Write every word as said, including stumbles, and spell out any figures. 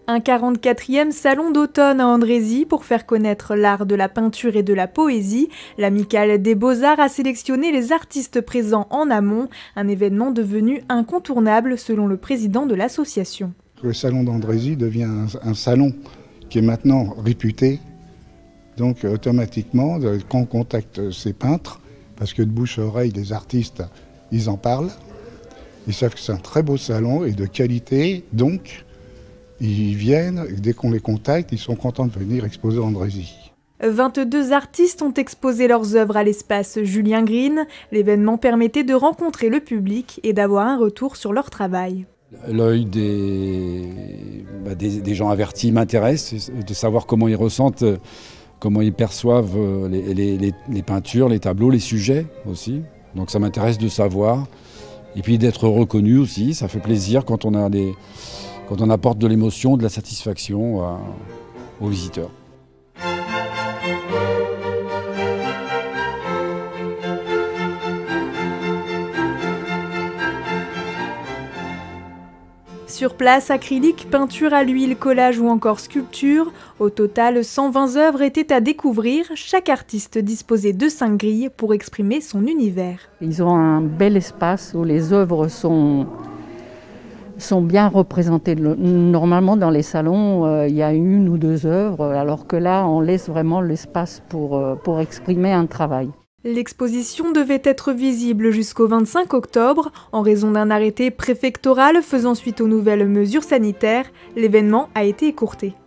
Un quarante-quatrième salon d'automne à Andrézy pour faire connaître l'art de la peinture et de la poésie. L'Amicale des Beaux-Arts a sélectionné les artistes présents en amont, un événement devenu incontournable selon le président de l'association. Le salon d'Andrézy devient un, un salon qui est maintenant réputé, donc automatiquement, quand on contacte ces peintres, parce que de bouche à oreille, les artistes, ils en parlent, ils savent que c'est un très beau salon et de qualité, donc ils viennent, et dès qu'on les contacte, ils sont contents de venir exposer à Andrézy. vingt-deux artistes ont exposé leurs œuvres à l'espace Julien Green. L'événement permettait de rencontrer le public et d'avoir un retour sur leur travail. L'œil des, bah des, des gens avertis m'intéresse, de savoir comment ils ressentent, comment ils perçoivent les, les, les, les peintures, les tableaux, les sujets aussi. Donc ça m'intéresse de savoir. Et puis d'être reconnu aussi, ça fait plaisir quand on a des... quand on apporte de l'émotion, de la satisfaction à, aux visiteurs. Sur place, acrylique, peinture à l'huile, collage ou encore sculpture. Au total, cent vingt œuvres étaient à découvrir. Chaque artiste disposait de cinq grilles pour exprimer son univers. Ils ont un bel espace où les œuvres sont... sont bien représentées. Normalement, dans les salons, euh, il y a une ou deux œuvres, alors que là, on laisse vraiment l'espace pour, euh, pour exprimer un travail. L'exposition devait être visible jusqu'au vingt-cinq octobre. En raison d'un arrêté préfectoral faisant suite aux nouvelles mesures sanitaires, l'événement a été écourté.